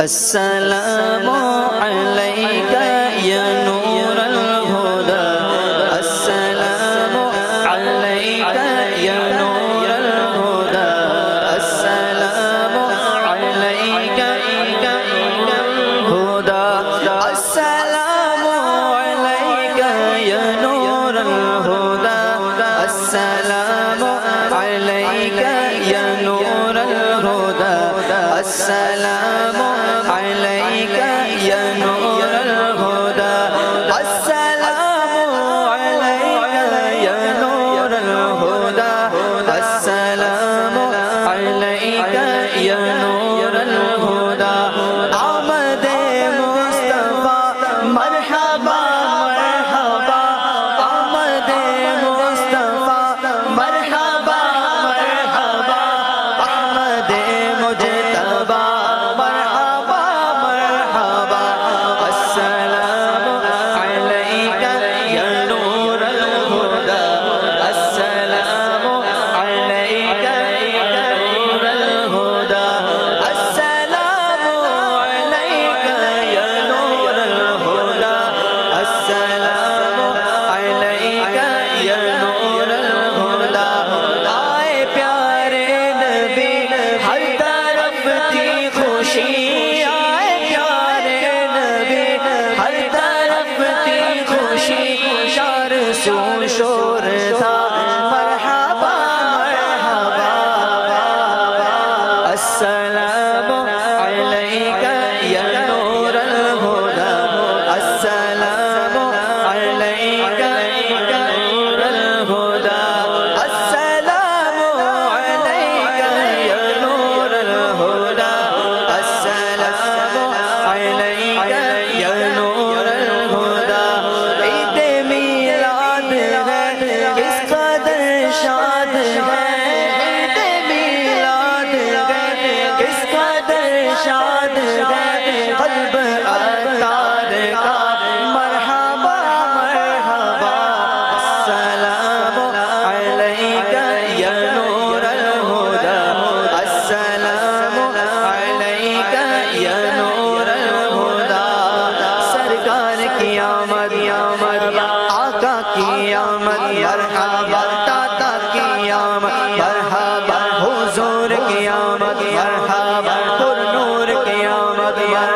السلام علیک یا نور الہدی السلام علیک یا نور الہدی السلام علیک یا نور الہدی السلام علیک یا نور الہدی السلام علیک یا نور الہدی السلام علیک یا نور الہدی السلام علیک یا نور الہدی السلام علیک یا نور الہدی آمد مصطفیٰ مرحبا مرحبا آمد مصطفیٰ مرحبا مرحبا احمد مجتبی مرحبا مرحبا السلام علیک یا نور الہدی السلام علیک یا نور الہدی السلام علیک یا نور الہدی السلام علیک یا نور الہدی آئے پیارے نبی ہر طرف تھی خوشی آئے پیارے نبی ہر طرف تھی خوشی چار سو شور تھا مرحبا مرحبا السلام علیک یا نور الہدی السلام علیک یا نور الہدی السلام علیک یا نور الہدی السلام علیک یا نور الہدی عید میلاد ہے کس قدر شاد ہے عید میلاد ہے کس قدر شاد ہے قلب عطار کا مرحبا مرحبا السلام علیک یا نور الہدی السلام علیک یا نور الہدی سرکار کی آمد آقا کی آمد مرحبا داتا کی آمد مرحبا حضور کی آمد مرحبا پر نور کی آمد مرحبا